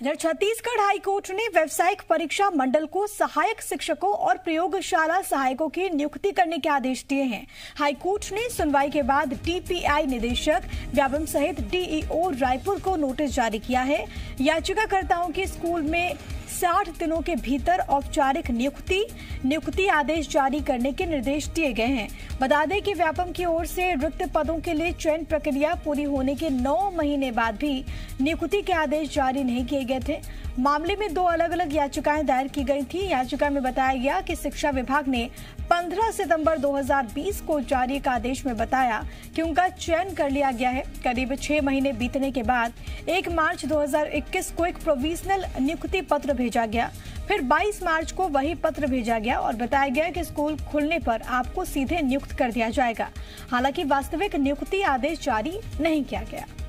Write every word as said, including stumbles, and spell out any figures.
इधर छत्तीसगढ़ हाईकोर्ट ने व्यावसायिक परीक्षा मंडल को सहायक शिक्षकों और प्रयोगशाला सहायकों की नियुक्ति करने के आदेश दिए हैं। हाईकोर्ट ने सुनवाई के बाद टीपीआई निदेशक व्यापम सहित डीईओ रायपुर को नोटिस जारी किया है। याचिकाकर्ताओं की स्कूल में साठ दिनों के भीतर औपचारिक नियुक्ति नियुक्ति आदेश जारी करने के निर्देश दिए गए हैं। बता दें कि व्यापम की ओर से रिक्त पदों के लिए चयन प्रक्रिया पूरी होने के नौ महीने बाद भी नियुक्ति के आदेश जारी नहीं किए गए थे। मामले में दो अलग अलग याचिकाएं दायर की गई थी। याचिका में बताया गया कि शिक्षा विभाग ने पंद्रह सितंबर दो हज़ार बीस को जारी एक आदेश में बताया कि उनका चयन कर लिया गया है। करीब छह महीने बीतने के बाद एक मार्च दो हज़ार इक्कीस को एक प्रोविजनल नियुक्ति पत्र भेजा गया। फिर बाईस मार्च को वही पत्र भेजा गया और बताया गया कि स्कूल खुलने पर आपको सीधे नियुक्त कर दिया जाएगा। हालांकि वास्तविक नियुक्ति आदेश जारी नहीं किया गया।